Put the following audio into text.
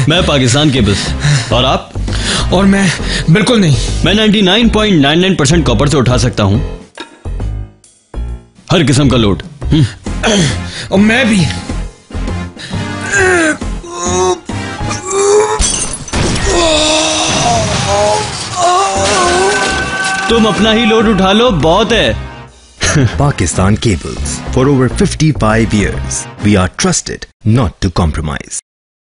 मैं पाकिस्तान केबल्स। और आप? और मैं बिल्कुल नहीं। मैं 99.99% कॉपर से उठा सकता हूँ हर किस्म का लोड। और मैं भी। तुम अपना ही लोड उठा लो, बहुत है। Pakistan Cables. For over 55 years, we are trusted not to compromise.